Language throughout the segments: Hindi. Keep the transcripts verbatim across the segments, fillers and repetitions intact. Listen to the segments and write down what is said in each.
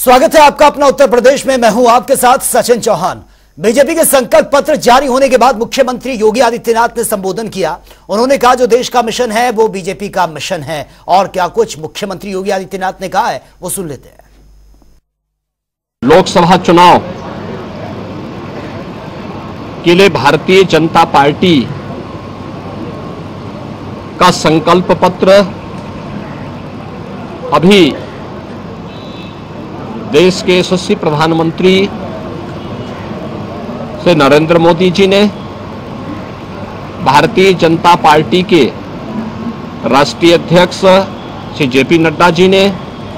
स्वागत है आपका अपना उत्तर प्रदेश में। मैं हूं आपके साथ सचिन चौहान। बीजेपी के संकल्प पत्र जारी होने के बाद मुख्यमंत्री योगी आदित्यनाथ ने संबोधन किया। उन्होंने कहा जो देश का मिशन है वो बीजेपी का मिशन है। और क्या कुछ मुख्यमंत्री योगी आदित्यनाथ ने कहा है वो सुन लेते हैं। लोकसभा चुनाव के लिए भारतीय जनता पार्टी का संकल्प पत्र अभी देश के यशस्वी प्रधानमंत्री श्री नरेंद्र मोदी जी ने भारतीय जनता पार्टी के राष्ट्रीय अध्यक्ष श्री जेपी नड्डा जी ने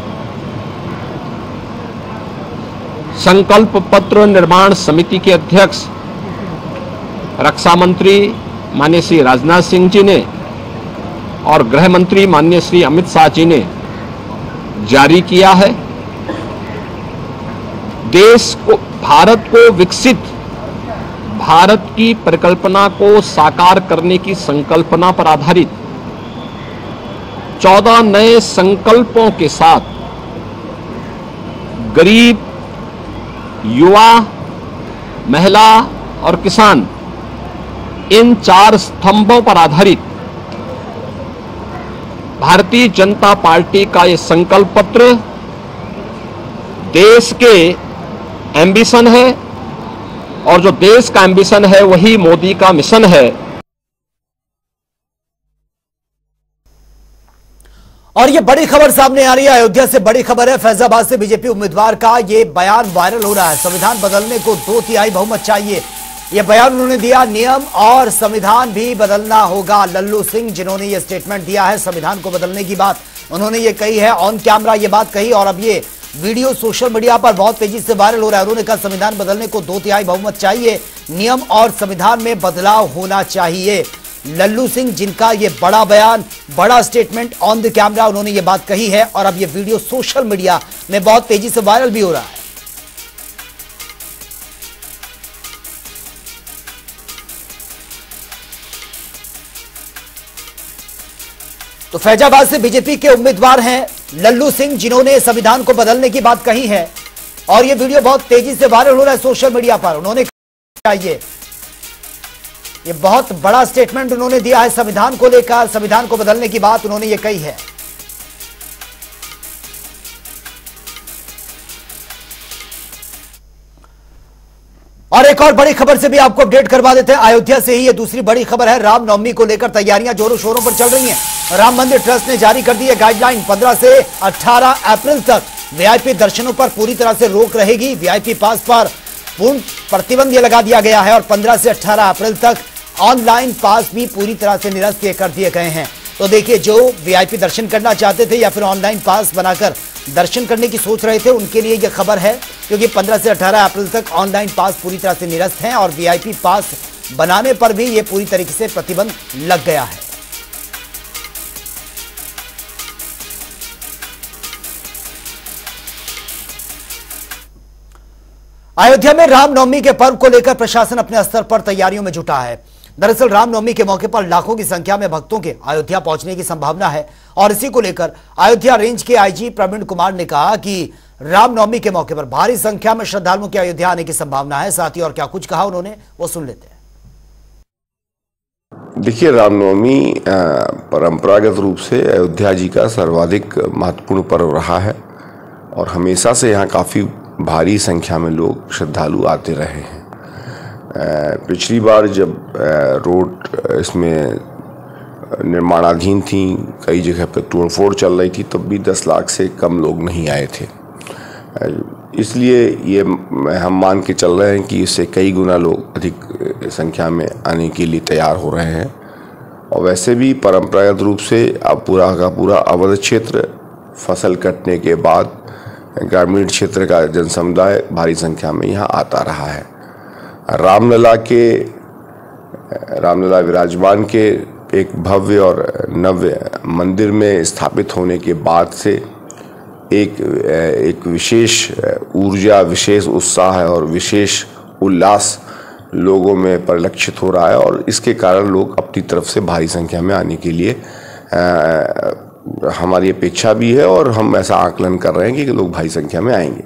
संकल्प पत्र निर्माण समिति के अध्यक्ष रक्षा मंत्री माननीय श्री राजनाथ सिंह जी ने और गृह मंत्री माननीय श्री अमित शाह जी ने जारी किया है। देश को, भारत को विकसित भारत की परिकल्पना को साकार करने की संकल्पना पर आधारित चौदह नए संकल्पों के साथ गरीब, युवा, महिला और किसान, इन चार स्तंभों पर आधारित भारतीय जनता पार्टी का यह संकल्प पत्र देश के एम्बिशन है और जो देश का एम्बिशन है वही मोदी का मिशन है। और ये बड़ी खबर सामने आ रही है, अयोध्या से बड़ी खबर है। फैजाबाद से बीजेपी उम्मीदवार का ये बयान वायरल हो रहा है। संविधान बदलने को दो तिहाई बहुमत चाहिए, यह बयान उन्होंने दिया। नियम और संविधान भी बदलना होगा। लल्लू सिंह जिन्होंने ये स्टेटमेंट दिया है, संविधान को बदलने की बात उन्होंने ये कही है, ऑन कैमरा ये बात कही और अब ये वीडियो सोशल मीडिया पर बहुत तेजी से वायरल हो रहा है। उन्होंने कहा संविधान बदलने को दो तिहाई बहुमत चाहिए, नियम और संविधान में बदलाव होना चाहिए। लल्लू सिंह जिनका ये बड़ा बयान, बड़ा स्टेटमेंट ऑन द कैमरा उन्होंने ये बात कही है और अब ये वीडियो सोशल मीडिया में बहुत तेजी से वायरल भी हो रहा है। तो फैजाबाद से बीजेपी के उम्मीदवार हैं लल्लू सिंह जिन्होंने संविधान को बदलने की बात कही है और यह वीडियो बहुत तेजी से वायरल हो रहा है सोशल मीडिया पर। उन्होंने कहा ये ये बहुत बड़ा स्टेटमेंट उन्होंने दिया है संविधान को लेकर, संविधान को बदलने की बात उन्होंने ये कही है। और एक और बड़ी खबर से भी आपको अपडेट करवा देते हैं। अयोध्या से ही ये दूसरी बड़ी खबर है। रामनवमी को लेकर तैयारियां जोरों शोरों पर चल रही हैं। राम मंदिर ट्रस्ट ने जारी कर दी है गाइडलाइन। पंद्रह से अठारह अप्रैल तक वीआईपी दर्शनों पर पूरी तरह से रोक रहेगी। वीआईपी पास पर पूर्ण प्रतिबंध लगा दिया गया है और पंद्रह से अठारह अप्रैल तक ऑनलाइन पास भी पूरी तरह से निरस्त कर दिए गए हैं। तो देखिए, जो वीआईपी दर्शन करना चाहते थे या फिर ऑनलाइन पास बनाकर दर्शन करने की सोच रहे थे उनके लिए यह खबर है, क्योंकि पंद्रह से अठारह अप्रैल तक ऑनलाइन पास पूरी तरह से निरस्त हैं और वीआईपी पास बनाने पर भी यह पूरी तरीके से प्रतिबंध लग गया है। अयोध्या में रामनवमी के पर्व को लेकर प्रशासन अपने स्तर पर तैयारियों में जुटा है। दरअसल रामनवमी के मौके पर लाखों की संख्या में भक्तों के अयोध्या पहुंचने की संभावना है और इसी को लेकर अयोध्या रेंज के आईजी प्रवीण कुमार ने कहा कि रामनवमी के मौके पर भारी संख्या में श्रद्धालुओं के अयोध्या आने की संभावना है। साथ ही और क्या कुछ कहा उन्होंने वो सुन लेते हैं। देखिए, रामनवमी परंपरागत रूप से अयोध्या जी का सर्वाधिक महत्वपूर्ण पर्व रहा है और हमेशा से यहाँ काफी भारी संख्या में लोग श्रद्धालु आते रहे हैं। पिछली बार जब रोड इसमें निर्माणाधीन थी, कई जगह पर तोड़फोड़ चल रही थी, तब भी दस लाख से कम लोग नहीं आए थे। इसलिए ये हम मान के चल रहे हैं कि इससे कई गुना लोग अधिक संख्या में आने के लिए तैयार हो रहे हैं। और वैसे भी परंपरागत रूप से अब पूरा का पूरा अवध क्षेत्र फसल कटने के बाद ग्रामीण क्षेत्र का जनसमुदाय भारी संख्या में यहाँ आता रहा है। रामलला के रामलला विराजमान के एक भव्य और नव्य मंदिर में स्थापित होने के बाद से एक एक विशेष ऊर्जा, विशेष उत्साह और विशेष उल्लास लोगों में परिलक्षित हो रहा है और इसके कारण लोग अपनी तरफ से भारी संख्या में आने के लिए हमारी अपेक्षा भी है और हम ऐसा आकलन कर रहे हैं कि लोग भारी संख्या में आएंगे।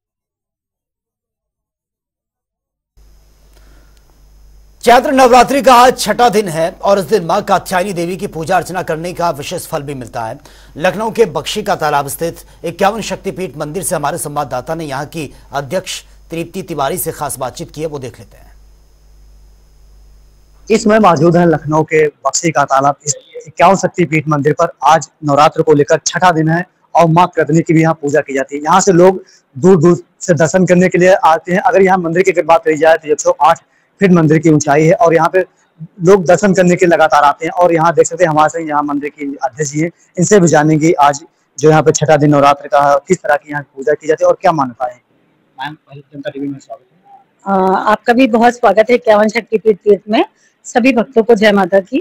चैत्र नवरात्रि का आज छठा दिन है और इस दिन मां कात्यायनी देवी की पूजा अर्चना करने का विशेष फल भी मिलता है। लखनऊ के बख्शी का तालाब स्थित इक्यावन शक्तिपीठ मंदिर से हमारे संवाददाता ने यहां की अध्यक्ष तृप्ति तिवारी से खास बातचीत की है, वो देख लेते हैं। इस समय मौजूद है लखनऊ के बख्शी का तालाब इक्यावन शक्तिपीठ मंदिर पर। आज नवरात्र को लेकर छठा दिन है और मां कात्यायनी की भी यहाँ पूजा की जाती है। यहाँ से लोग दूर दूर से दर्शन करने के लिए आते हैं। अगर यहाँ मंदिर की अगर बात करी जाए तो एक सौ आठ फीट मंदिर की ऊंचाई है और यहाँ पे लोग दर्शन करने के लगातार आते हैं। और यहाँ देख सकते हैं हमारे संग यहाँ मंदिर की अध्यक्ष जी है, इनसे भी जानेंगे आज जो यहाँ पे छठा दिन नवरात्र का किस तरह की यहाँ पूजा की जाती है और क्या मान्यता है। मैम, पहले जनता टीवी में स्वागत है। आपका भी बहुत स्वागत है इक्यावन शक्तिपीठ तीर्थ में। सभी भक्तों को जय माता की।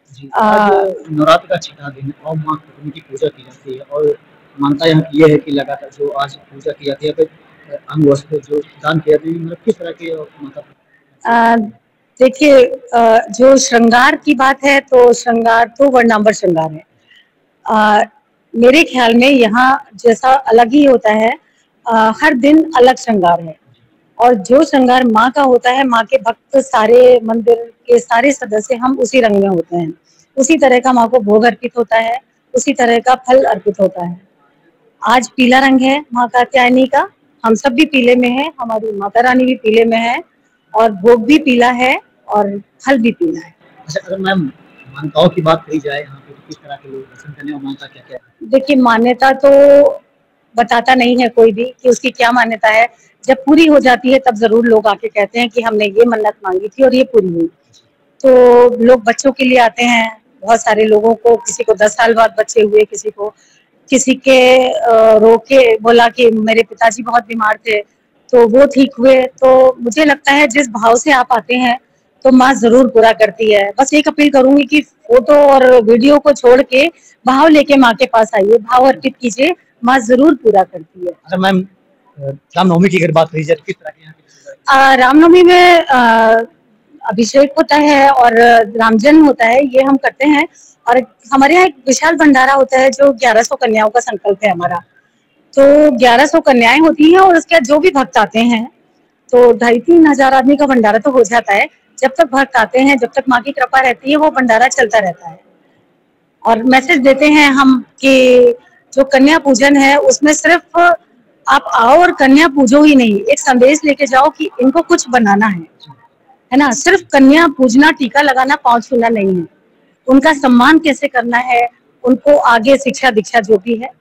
नवरात्र का छठा दिन और मां कात्यायनी की पूजा की जाती है और मान्यता यहाँ की ये है कि लगातार जो आज पूजा की जाती है अंग वस्त्र जो दान किया जाता है, मतलब किस तरह की माता। देखिए, जो श्रृंगार की बात है तो श्रृंगार तो वर्णांबर श्रृंगार है। आ, मेरे ख्याल में यहाँ जैसा अलग ही होता है, आ, हर दिन अलग श्रृंगार है और जो श्रृंगार माँ का होता है, माँ के भक्त सारे मंदिर के सारे सदस्य हम उसी रंग में होते हैं। उसी तरह का माँ को भोग अर्पित होता है, उसी तरह का फल अर्पित होता है। आज पीला रंग है माँ कात्यायनी का, हम सब भी पीले में है, हमारी माता रानी भी पीले में है और भोग भी पीला है और फल भी पीला है। अच्छा, अगर मैम मान्यताओं की बात करी जाए यहाँ पे तो किस तरह के लोग दर्शन करने और मान्यता क्या क्या है? देखिए, मान्यता तो बताता नहीं है कोई भी कि उसकी क्या मान्यता है। जब पूरी हो जाती है तब जरूर लोग आके कहते हैं कि हमने ये मन्नत मांगी थी और ये पूरी हुई। तो लोग बच्चों के लिए आते हैं, बहुत सारे लोगों को, किसी को दस साल बाद बच्चे हुए, किसी को किसी के रो के बोला कि मेरे पिताजी बहुत बीमार थे तो वो ठीक हुए। तो मुझे लगता है जिस भाव से आप आते हैं तो माँ जरूर पूरा करती है। बस एक अपील करूंगी कि फोटो और वीडियो को छोड़ के भाव लेके माँ के पास आइए, भाव अर्पित कीजिए, माँ जरूर पूरा करती है। अच्छा मैम, रामनवमी की अगर बात करी जाए तो किस तरह की? रामनवमी में आ, अभिषेक होता है और राम जन्म होता है, ये हम करते हैं। और हमारे यहाँ एक विशाल भंडारा होता है जो ग्यारह सौ कन्याओं का संकल्प है हमारा। तो ग्यारह सौ कन्याएं होती हैं और उसके बाद जो भी भक्त आते हैं तो ढाई तीन हजार आदमी का भंडारा तो हो जाता है। जब तक भक्त आते हैं, जब तक माँ की कृपा रहती है, वो भंडारा चलता रहता है। और मैसेज देते हैं हम कि जो कन्या पूजन है उसमें सिर्फ आप आओ और कन्या पूजो ही नहीं, एक संदेश लेके जाओ कि इनको कुछ बनाना है, है ना। सिर्फ कन्या पूजना, टीका लगाना, पाँव छूना नहीं है, उनका सम्मान कैसे करना है, उनको आगे शिक्षा दीक्षा जो भी है।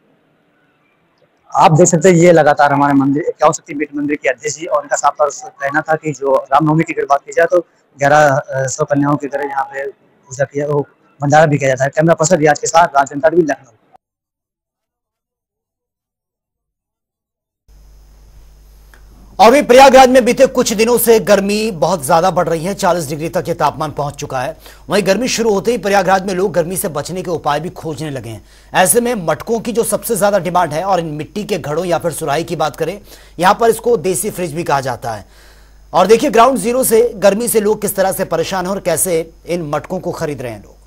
आप देख सकते हैं ये लगातार हमारे मंदिर इक्यावन शक्तिपीठ मंदिर की अध्यक्ष जी और उनका साफ तौर से कहना था कि जो रामनवमी की अगर बात की जाए तो ग्यारह सौ कन्याओं की तरह यहाँ पे पूजा किया, वो भंडारा भी किया जाता है। कैमरा पर्सन रियाज के साथ राज जनता टीवी, लखनऊ। और भी प्रयागराज में बीते कुछ दिनों से गर्मी बहुत ज्यादा बढ़ रही है, चालीस डिग्री तक ये तापमान पहुंच चुका है। वहीं गर्मी शुरू होते ही प्रयागराज में लोग गर्मी से बचने के उपाय भी खोजने लगे हैं। ऐसे में मटकों की जो सबसे ज्यादा डिमांड है, और इन मिट्टी के घड़ों या फिर सुराही की बात करें, यहां पर इसको देसी फ्रिज भी कहा जाता है। और देखिए ग्राउंड जीरो से गर्मी से लोग किस तरह से परेशान हैं और कैसे इन मटकों को खरीद रहे हैं लोग।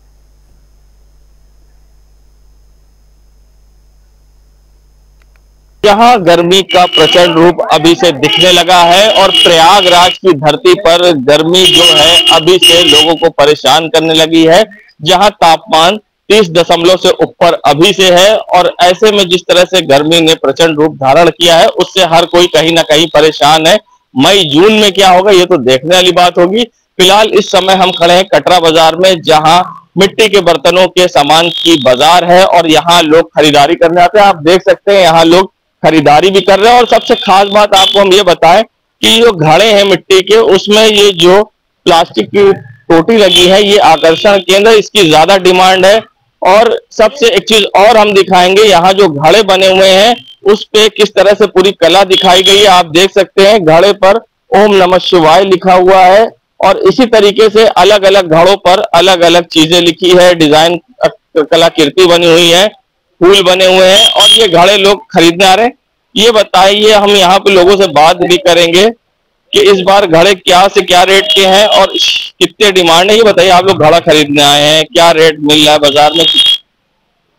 यहाँ गर्मी का प्रचंड रूप अभी से दिखने लगा है और प्रयागराज की धरती पर गर्मी जो है अभी से लोगों को परेशान करने लगी है, जहाँ तापमान तीस दशमलव से ऊपर अभी से है। और ऐसे में जिस तरह से गर्मी ने प्रचंड रूप धारण किया है उससे हर कोई कहीं ना कहीं परेशान है। मई जून में क्या होगा ये तो देखने वाली बात होगी। फिलहाल इस समय हम खड़े हैं कटरा बाजार में, जहाँ मिट्टी के बर्तनों के सामान की बाजार है और यहाँ लोग खरीदारी करने आते हैं। आप देख सकते हैं यहाँ लोग खरीदारी भी कर रहे हैं। और सबसे खास बात आपको हम ये बताएं कि जो घड़े हैं मिट्टी के, उसमें ये जो प्लास्टिक की टोटी लगी है ये आकर्षण केंद्र, इसकी ज्यादा डिमांड है। और सबसे एक चीज और हम दिखाएंगे, यहाँ जो घड़े बने हुए हैं उस पे किस तरह से पूरी कला दिखाई गई है। आप देख सकते हैं घड़े पर ओम नमः शिवाय लिखा हुआ है और इसी तरीके से अलग अलग घड़ों पर अलग अलग चीजें लिखी है, डिजाइन कलाकृति बनी हुई है, फूल बने हुए हैं और ये घड़े लोग खरीदने आ रहे हैं। ये बताइए, हम यहाँ पे लोगों से बात भी करेंगे कि इस बार घड़े क्या से क्या रेट के हैं और कितने डिमांड है। ये बताइए, आप लोग घड़ा खरीदने आए हैं, क्या रेट मिल रहा है बाजार में?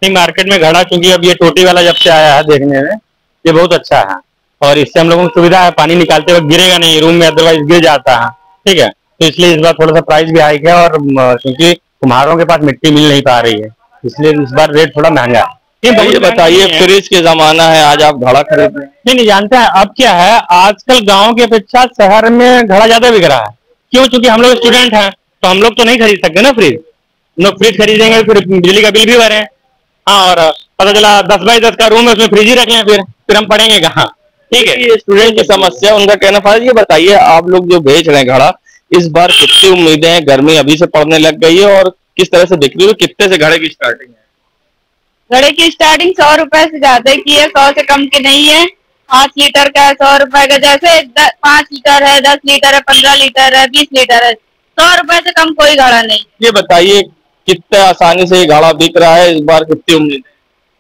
नहीं, मार्केट में घड़ा चूंकि अब ये टोटी वाला जब से आया है देखने में ये बहुत अच्छा है और इससे हम लोगों को सुविधा है, पानी निकालते वक्त गिरेगा नहीं रूम में, अदरवाइज गिर जाता है। ठीक है, तो इसलिए इस बार थोड़ा सा प्राइस भी हाइक है और क्योंकि कुम्हारों के पास मिट्टी मिल नहीं पा रही है इसलिए इस बार रेट थोड़ा महंगा है। ये बताइए, फ्रिज के जमाना है, आज आप घड़ा खरीद रहे हैं? नहीं नहीं जानते हैं अब क्या है, आजकल गांव की अपेक्षा शहर में घड़ा ज्यादा बिक रहा है। क्यों? क्योंकि हम लोग स्टूडेंट हैं तो हम लोग तो नहीं खरीद सकते ना फ्रिज। हम लोग फ्रिज खरीदेंगे फिर बिजली का बिल भी भरें। हाँ, और पता चला दस बाई दस का रूम है उसमें फ्रिज ही रख लें, फिर फिर हम पढ़ेंगे कहाँ? ठीक है, ये स्टूडेंट की समस्या, उनका कहना था। ये बताइए, आप लोग जो बेच रहे हैं घड़ा, इस बार कितनी उम्मीदें हैं? गर्मी अभी से पड़ने लग गई है और किस तरह से बिक रही है? कितने से घड़े की स्टार्टिंग है? घड़े की स्टार्टिंग सौ रुपए से ज्यादा की है, सौ से कम की नहीं है। पाँच लीटर का है, सौ रुपए का, जैसे पाँच लीटर है, दस लीटर है, पंद्रह लीटर है, बीस लीटर है, सौ रुपए से कम कोई घड़ा नहीं। ये बताइए, कितने आसानी से ये घड़ा बिक रहा है? इस बार कितनी उम्मीद है?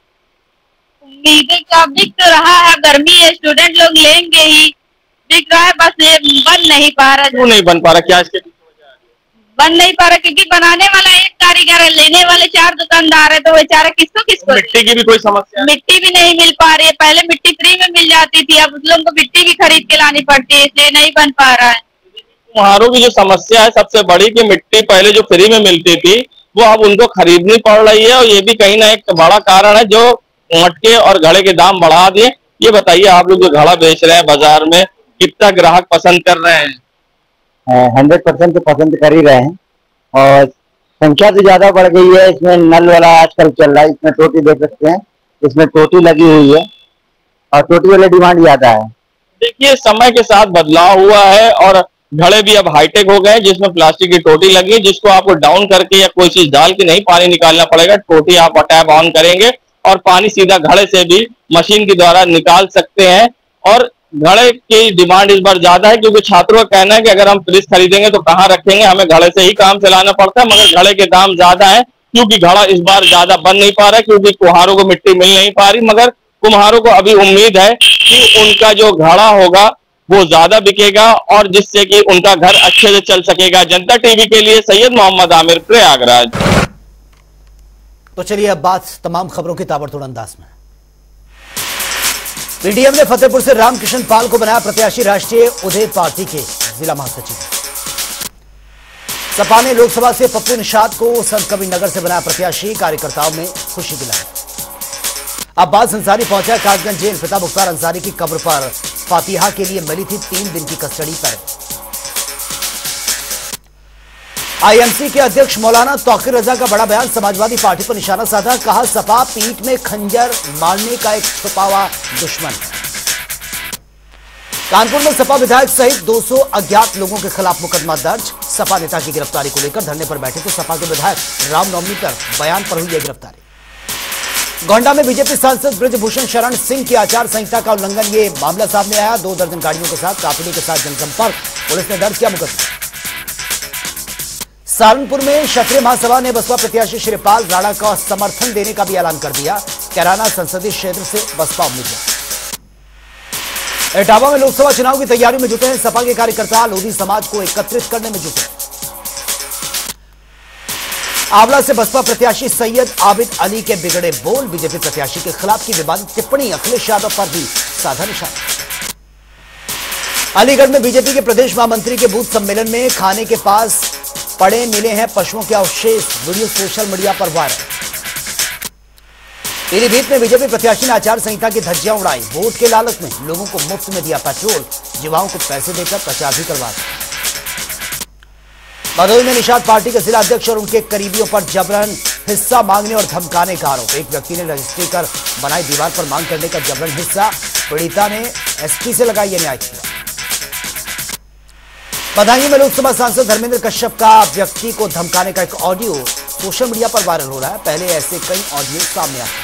उम्मीदें क्या, बिक तो रहा है, गर्मी है, स्टूडेंट लोग लेंगे ही, बिक रहा है, बस ये बन नहीं पा रहा। क्यों नहीं बन पा रहा? क्या इसके बन नहीं पा रहा? क्योंकि बनाने वाला एक कारीगर है, लेने वाले चार दुकानदार है, तो बेचारा किसको किसको? मिट्टी की भी कोई समस्या? मिट्टी भी नहीं मिल पा रही है। पहले मिट्टी फ्री में मिल जाती थी, अब उस लोगों को मिट्टी भी खरीद के लानी पड़ती है, इसलिए नहीं बन पा रहा है। कुम्हारों की जो समस्या है सबसे बड़ी, कि मिट्टी पहले जो फ्री में मिलती थी वो अब उनको खरीदनी पड़ रही है और ये भी कहीं ना एक बड़ा कारण है जो मटके और घड़े के दाम बढ़ा दिए। ये बताइए, आप लोग जो घड़ा बेच रहे हैं बाजार में, कितना ग्राहक पसंद कर रहे हैं? हंड्रेड परसेंट तो पसंद कर ही रहे हैं और संख्या तो ज्यादा बढ़ गई है। इसमें नल वाला आजकल चल रहा है, इसमें टोटी देख सकते हैं, इसमें टोटी लगी हुई है और टोटी वाले डिमांड ज्यादा है। देखिए, समय के साथ बदलाव हुआ है और घड़े भी अब हाईटेक हो गए, जिसमें प्लास्टिक की टोटी लगी है, जिसको आपको डाउन करके या कोई चीज डाल के नहीं पानी निकालना पड़ेगा। टोटी आप टैप ऑन करेंगे और पानी सीधा घड़े से भी मशीन के द्वारा निकाल सकते हैं। और घड़े की डिमांड इस बार ज्यादा है क्योंकि छात्रों का कहना है कि अगर हम फ्रिज खरीदेंगे तो कहाँ रखेंगे, हमें घड़े से ही काम चलाना पड़ता है। मगर घड़े के दाम ज्यादा है क्योंकि घड़ा इस बार ज्यादा बन नहीं पा रहा है, क्योंकि कुम्हारों को मिट्टी मिल नहीं पा रही। मगर कुम्हारों को अभी उम्मीद है कि उनका जो घड़ा होगा वो ज्यादा बिकेगा और जिससे कि उनका घर अच्छे से चल सकेगा। जनता टीवी के लिए सैयद मोहम्मद आमिर, प्रयागराज। तो चलिए अब बात तमाम खबरों की ताबड़तोड़ अंदाज में। पीडीएम ने फतेहपुर से रामकिशन पाल को बनाया प्रत्याशी, राष्ट्रीय उदय पार्टी के जिला महासचिव। सपा ने लोकसभा से पप्पू निषाद को संत कबीर नगर से बनाया प्रत्याशी, कार्यकर्ताओं में खुशी की लहर। अब्बास अंसारी पहुंचा कासगंज जेल, पिता मुख्तार अंसारी की कब्र पर फातिहा के लिए मिली थी तीन दिन की कस्टडी पर। आईएमसी के अध्यक्ष मौलाना तौकीर रजा का बड़ा बयान, समाजवादी पार्टी पर निशाना साधा, कहा सपा पीठ में खंजर मारने का एक छुपा हुआ दुश्मन। कानपुर में सपा विधायक सहित दो सौ अज्ञात लोगों के खिलाफ मुकदमा दर्ज, सपा नेता की गिरफ्तारी को लेकर धरने पर बैठे थे सपा के विधायक, रामनवमी पर बयान पर हुई है गिरफ्तारी। गोंडा में बीजेपी सांसद ब्रजभूषण शरण सिंह की आचार संहिता का उल्लंघन, ये मामला सामने आया। दो दर्जन गाड़ियों के साथ काफिले के साथ जनसंपर्क, पुलिस ने दर्ज किया मुकदमा। सहारनपुर में क्षत्रिय महासभा ने बसपा प्रत्याशी श्रीपाल राणा का समर्थन देने का भी ऐलान कर दिया। कैराना संसदीय क्षेत्र से बसपा उम्मीदवार। इटावा में लोकसभा चुनाव की तैयारी में जुटे हैं सपा के कार्यकर्ता, लोधी समाज को एकत्रित करने में जुटे। आंवला से बसपा प्रत्याशी सैयद आबिद अली के बिगड़े बोल, बीजेपी प्रत्याशी के खिलाफ की विवादित टिप्पणी, अखिलेश यादव पर भी साधा निशाना। अलीगढ़ में बीजेपी के प्रदेश महामंत्री के बूथ सम्मेलन में खाने के पास पड़े मिले हैं पशुओं के अवशेष, वीडियो सोशल मीडिया पर वायरल। पीलीभीत में बीजेपी प्रत्याशी ने आचार संहिता की धज्जियां उड़ाई, वोट के लालच में लोगों को मुफ्त में दिया पेट्रोल, युवाओं को पैसे देकर प्रचार भी करवा। भदोही में निषाद पार्टी के जिला अध्यक्ष और उनके करीबियों पर जबरन हिस्सा मांगने और धमकाने का आरोप, एक व्यक्ति ने रजिस्ट्री कर बनाई दीवार पर मांग करने का जबरन हिस्सा, पीड़िता ने एसपी से लगाई न्याय याचिका। बदायूं में लोकसभा सांसद धर्मेंद्र कश्यप का व्यक्ति को धमकाने का एक ऑडियो सोशल मीडिया पर वायरल हो रहा है, पहले ऐसे कई ऑडियो सामने आए।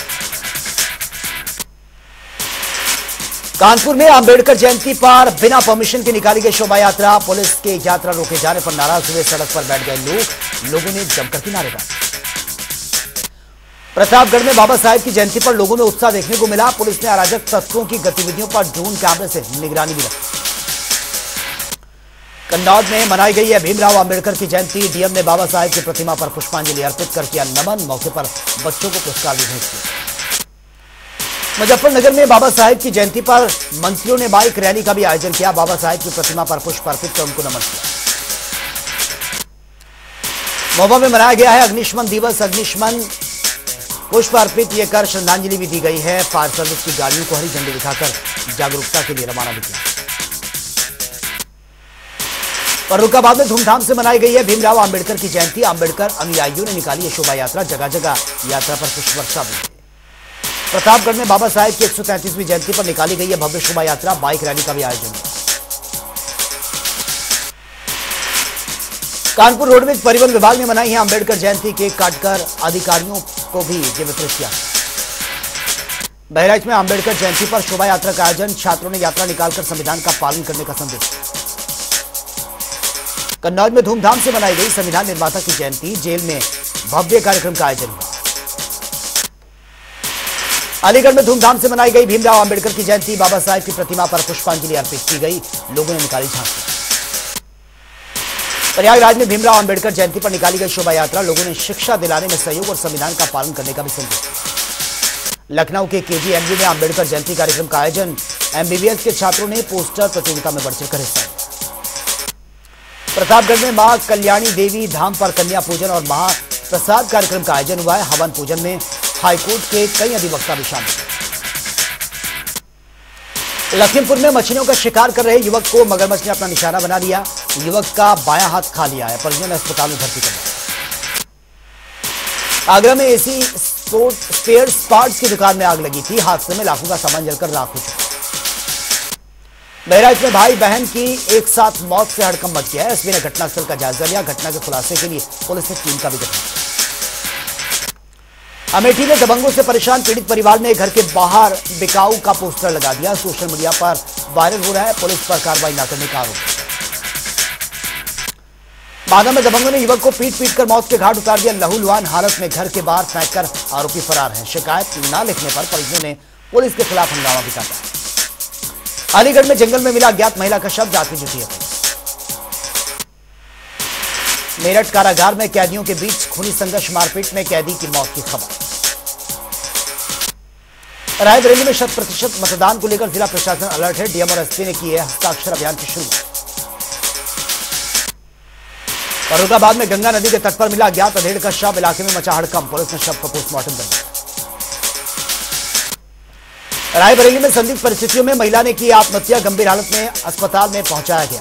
कानपुर में अंबेडकर जयंती पर बिना परमिशन के निकाली गई शोभा यात्रा, पुलिस के यात्रा रोके जाने पर नाराज हुए सड़क पर बैठ गए लोग, लोगों ने जमकर की नारेबाजी। प्रतापगढ़ में बाबा साहेब की जयंती पर लोगों में उत्साह देखने को मिला, पुलिस ने अराजक तत्वों की गतिविधियों पर ड्रोन कैमरे से निगरानी भी रखी। कन्नौज में मनाई गई है भीमराव अंबेडकर की जयंती। डीएम ने बाबा साहेब की प्रतिमा पर पुष्पांजलि अर्पित कर किया नमन। मौके पर बच्चों को पुरस्कार भी भेंट किए। मुजफ्फरनगर में बाबा साहेब की जयंती पर मंत्रियों ने बाइक रैली का भी आयोजन किया। बाबा साहेब की प्रतिमा पर पुष्प अर्पित कर उनको नमन किया। महोबा में मनाया गया है अग्निशमन दिवस। अग्निशमन पुष्प अर्पित ये कर श्रद्धांजलि भी दी गई है। फायर सर्विस की गाड़ियों को हरी झंडी दिखाकर जागरूकता के लिए रवाना भी किया। फर्रुखाबाद में धूमधाम से मनाई गई है भीमराव अंबेडकर की जयंती। अंबेडकर अनुयायियों ने निकाली है शोभा यात्रा। जगह जगह यात्रा पर पुष्प वर्षा भी। प्रतापगढ़ में बाबा साहेब की एक सौ तैंतीसवीं जयंती पर निकाली गई है भव्य शोभा यात्रा। बाइक रैली का भी आयोजन हुआ। कानपुर रोडवेज परिवहन विभाग ने मनाई है अंबेडकर जयंती। केक काटकर अधिकारियों को भी वितरित किया। बहराइच में अंबेडकर जयंती पर शोभा यात्रा का आयोजन। छात्रों ने यात्रा निकालकर संविधान का पालन करने का संदेश। कन्नौज में धूमधाम से मनाई गई संविधान निर्माता की जयंती। जेल में भव्य कार्यक्रम का आयोजन हुआ। अलीगढ़ में धूमधाम से मनाई गई भीमराव अंबेडकर की जयंती। बाबा साहेब की प्रतिमा पर पुष्पांजलि अर्पित की गई। लोगों ने निकाली झांकी। प्रयागराज में भीमराव अंबेडकर जयंती पर निकाली गई शोभा यात्रा। लोगों ने शिक्षा दिलाने में सहयोग और संविधान का पालन करने का भी संदेश दिया। लखनऊ के केजीएमयू में अंबेडकर जयंती कार्यक्रम का आयोजन। एमबीबीएस के छात्रों ने पोस्टर प्रतियोगिता में बढ़ चढ़कर हिस्सा लिया। प्रतापगढ़ में मां कल्याणी देवी धाम पर कन्या पूजन और महाप्रसाद कार्यक्रम का आयोजन हुआ है। हवन पूजन में हाईकोर्ट के कई अधिवक्ता भी शामिल हैं। लखीमपुर में मछलियों का शिकार कर रहे युवक को मगरमच्छ ने अपना निशाना बना लिया। युवक का बायां हाथ खा लिया है। परिजनों ने अस्पताल में भर्ती करवाया। आगरा में एसी स्पेयर पार्ट्स की दुकान में आग लगी थी। हादसे में लाखों का सामान जलकर राख हो चुका। बहराइच में भाई बहन की एक साथ मौत से हड़कंप मच गया है। एसपी ने घटनास्थल का जायजा लिया। घटना के खुलासे के लिए पुलिस ने टीम का भी गठन किया। अमेठी में दबंगों से परेशान पीड़ित परिवार ने घर के बाहर बिकाऊ का पोस्टर लगा दिया। सोशल मीडिया पर वायरल हो रहा है। पुलिस पर कार्रवाई न करने का आरोप। बांदा में दबंगों ने युवक को पीट पीट कर मौत के घाट उतार दिया। लहूलुहान हालत में घर के बाहर फेंककर आरोपी फरार है। शिकायत न लिखने पर परिजनों ने पुलिस के खिलाफ हंगामा भी काटा। अलीगढ़ में जंगल में मिला अज्ञात महिला का शव। जांच में जुटी है पुलिस। मेरठ कारागार में कैदियों के बीच खूनी संघर्ष मारपीट में कैदी की मौत की खबर। रायबरेली में शत प्रतिशत मतदान को लेकर जिला प्रशासन अलर्ट है। डीएम और एसपी ने की है हस्ताक्षर अभियान की शुरुआत। फर्रुखाबाद में गंगा नदी के तट पर मिला अज्ञात अधेड़ का शव। इलाके में मचा हड़कंप। पुलिस ने शव का पोस्टमार्टम कर दिया। रायबरेली में संदिग्ध परिस्थितियों में महिला ने की आत्महत्या। गंभीर हालत में अस्पताल में पहुंचाया गया।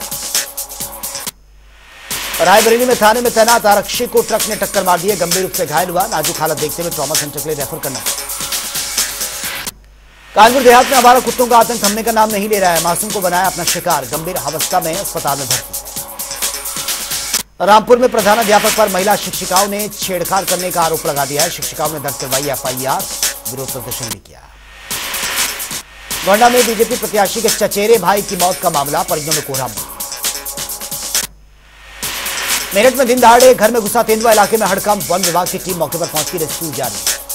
रायबरेली में थाने में तैनात आरक्षी को ट्रक ने टक्कर मार दी। गंभीर रूप से घायल हुआ। नाजुक हालत देखते हुए ट्रॉमा सेंटर के लिए रेफर करना पड़ा। कानपुर देहात में आवारा कुत्तों का आतंक थमने का नाम नहीं ले रहा है। मासूम को बनाया अपना शिकार। गंभीर अवस्था में अस्पताल में भर्ती। रामपुर में प्रधानाध्यापक पर महिला शिक्षिकाओं ने छेड़छाड़ करने का आरोप लगा दिया है। शिक्षिकाओं ने दर्ज करवाई एफआईआर। विरोध प्रदर्शन भी किया। गोंडा में बीजेपी प्रत्याशी के चचेरे भाई की मौत का मामला। परिजनों में कोहराम। मेरठ में दिन दहाड़े घर में घुसा तेंदुआ। इलाके में हड़कंप। वन विभाग की टीम मौके पर पहुंची। रेस्क्यू जारी।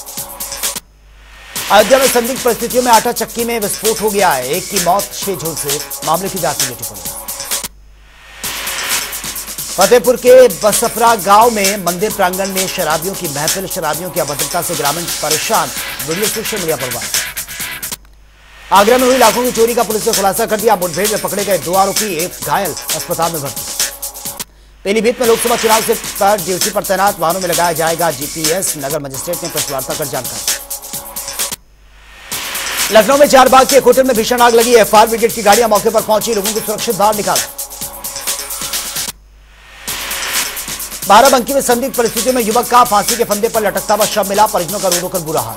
अयोध्या में संदिग्ध परिस्थितियों में आटा चक्की में विस्फोट हो गया है। एक की मौत छह झोल से। मामले की जांच में जुटी पुलिस। फतेहपुर के बसपरा गांव में मंदिर प्रांगण में शराबियों की महफिल। शराबियों की अभद्रता से ग्रामीण परेशान। वीडियो सोशल मीडिया पर वायरल। आगरा में हुई लाखों की चोरी का पुलिस ने खुलासा कर दिया। मुठभेड़ में पकड़े गए दो आरोपी, एक घायल, अस्पताल में भर्ती। पीलीभीत में लोकसभा चुनाव से पर ड्यूटी पर तैनात वाहनों में लगाया जाएगा जीपीएस। नगर मजिस्ट्रेट ने प्रेस वार्ता कर जानकारी। लखनऊ में चार बाग के एक होटल में भीषण आग लगी है। फायर ब्रिगेड की गाड़ियां मौके पर पहुंची। लोगों को सुरक्षित बाहर निकाला। बाराबंकी में संदिग्ध परिस्थितियों में युवक का फांसी के फंदे पर लटकता हुआ शव मिला। परिजनों का रो रो कर बुरा हाल।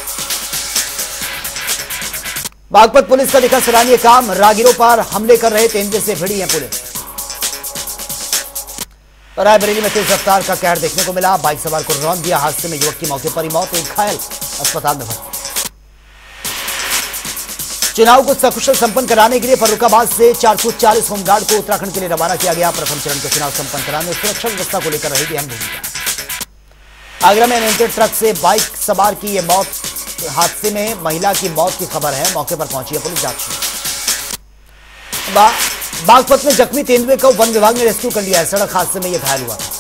बागपत पुलिस का दिखा सराहनीय काम। राहगीरों पर हमले कर रहे तेंदुए से भिड़ी है पुलिस। रायबरेली में तेज रफ्तार का कहर देखने को मिला। बाइक सवार को रौंद दिया। हादसे में युवक की मौके पर ही मौत। एक घायल, अस्पताल में भर्ती। चुनाव को सकुशल संपन्न कराने के लिए फर्रुखाबाद से चार सौ चालीस होमगार्ड को उत्तराखंड के लिए रवाना किया गया। प्रथम चरण के चुनाव संपन्न कराने में सुरक्षा व्यवस्था को लेकर रहेगी अहम भूमिका। आगरा में अनएंटेड ट्रक से बाइक सवार की यह मौत। हादसे में महिला की मौत की खबर है। मौके पर पहुंची है पुलिस। जांच बागपत में जख्मी तेंदुए को वन विभाग ने रेस्क्यू कर लिया है। सड़क हादसे में यह घायल हुआ था।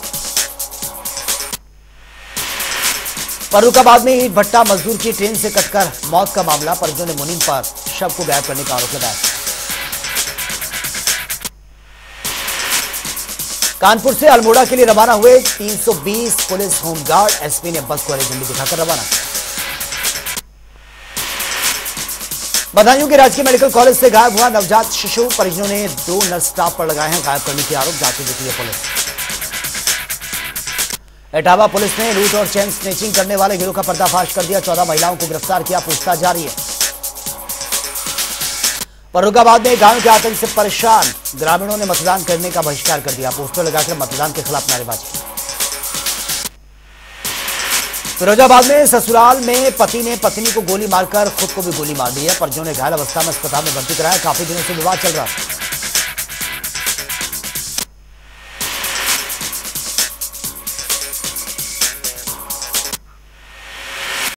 फर्रुखाबाद में ईंट भट्टा मजदूर की ट्रेन से कटकर मौत का मामला। परिजनों ने मुनीम पर शव को गायब करने का आरोप लगाया। कानपुर से अल्मोड़ा के लिए रवाना हुए तीन सौ बीस पुलिस होमगार्ड। एसपी ने बस को हरी झंडी दिखाकर रवाना। बदायूं के राजकीय मेडिकल कॉलेज से गायब हुआ नवजात शिशु। परिजनों ने दो नर्स स्टाफ पर लगाए हैं गायब करने के आरोप। जांच में जुटी है पुलिस। इटावा पुलिस ने लूट और चेन स्नेचिंग करने वाले गिरोह का पर्दाफाश कर दिया। चौदह महिलाओं को गिरफ्तार किया। पूछताछ जारी है। फर्रुखाबाद में गांव के आतंक से परेशान ग्रामीणों ने मतदान करने का बहिष्कार कर दिया। पोस्टर लगाकर मतदान के खिलाफ नारेबाजी। फिरोजाबाद में ससुराल में पति ने पत्नी को गोली मारकर खुद को भी गोली मार दी है। परिजनों ने घायल अवस्था में अस्पताल में भर्ती कराया। काफी दिनों से विवाद चल रहा था।